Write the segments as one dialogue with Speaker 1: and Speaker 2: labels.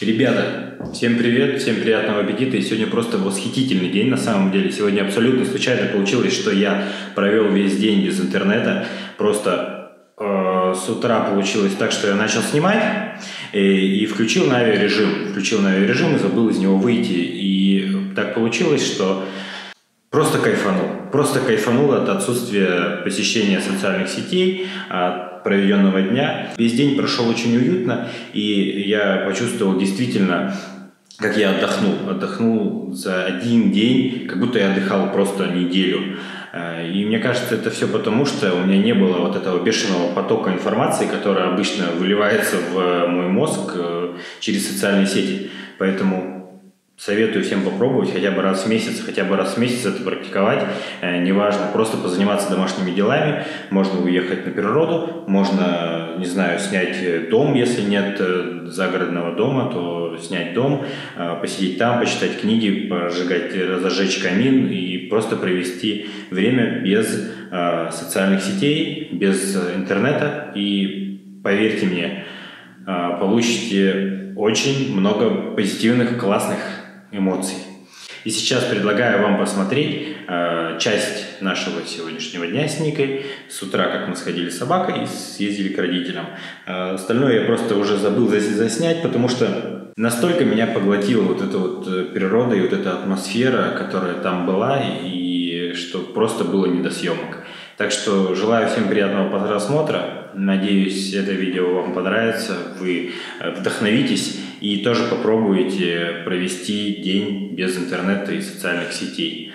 Speaker 1: Ребята, всем привет, всем приятного аппетита. И сегодня просто восхитительный день на самом деле. Сегодня абсолютно случайно получилось, что я провел весь день без интернета. Просто с утра получилось так, что я начал снимать и включил на авиарежим и забыл из него выйти. И так получилось, что просто кайфанул от отсутствия посещения социальных сетей, от проведенного дня. Весь день прошел очень уютно, и я почувствовал действительно, как я отдохнул за один день, как будто я отдыхал просто неделю. И мне кажется, это все потому, что у меня не было вот этого бешеного потока информации, которая обычно выливается в мой мозг через социальные сети. Поэтому советую всем попробовать хотя бы раз в месяц это практиковать. Неважно, просто позаниматься домашними делами. Можно уехать на природу, можно, не знаю, снять дом, если нет загородного дома, то снять дом, посидеть там, почитать книги, разожечь камин и просто провести время без социальных сетей, без интернета. И поверьте мне, получите очень много позитивных, классных эмоций. И сейчас предлагаю вам посмотреть часть нашего сегодняшнего дня с Никой. С утра, как мы сходили с собакой и съездили к родителям. Остальное я просто уже забыл заснять, потому что настолько меня поглотила вот эта вот природа и вот эта атмосфера, которая там была, и что просто было не до съемок. Так что желаю всем приятного просмотра. Надеюсь, это видео вам понравится, вы вдохновитесь и тоже попробуете провести день без интернета и социальных сетей.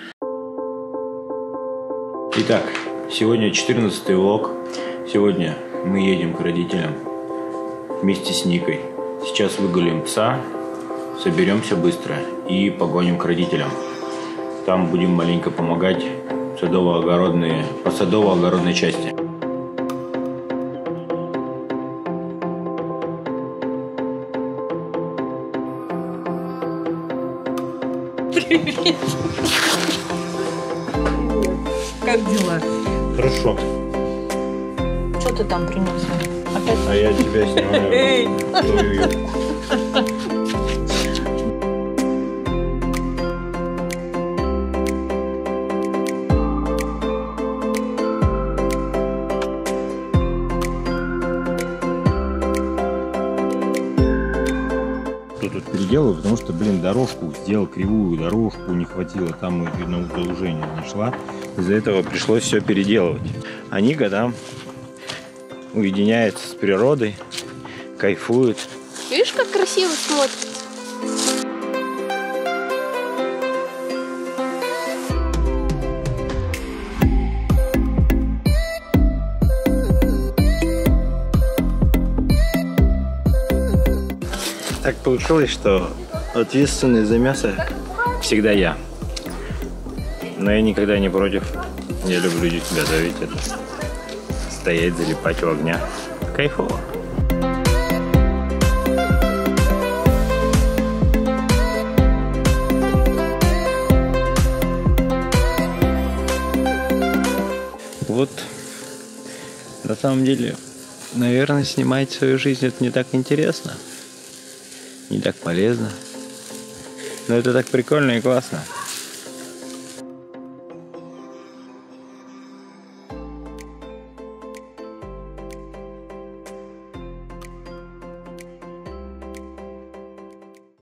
Speaker 1: Итак, сегодня 14-й влог. Сегодня мы едем к родителям вместе с Никой. Сейчас выгулим пса, соберемся быстро и погоним к родителям. Там будем маленько помогать по садово-огородной части.
Speaker 2: Привет! Как дела?
Speaker 1: Хорошо.
Speaker 2: Что ты там принес? Опять?
Speaker 1: А я тебя снимаю твою юбку. Тут переделаю, потому что, дорожку сделал кривую, дорожку не хватило, там на удолжение не шла. Из-за этого пришлось все переделывать. А Ника там уединяется с природой, кайфует.
Speaker 3: Видишь, как красиво смотрится?
Speaker 1: Так получилось, что ответственный за мясо всегда я. Но я никогда не против. Я люблю готовить это. Стоять, залипать у огня. Кайфово. Вот, на самом деле, наверное, снимать свою жизнь это не так интересно. Не так полезно. Но это так прикольно и классно.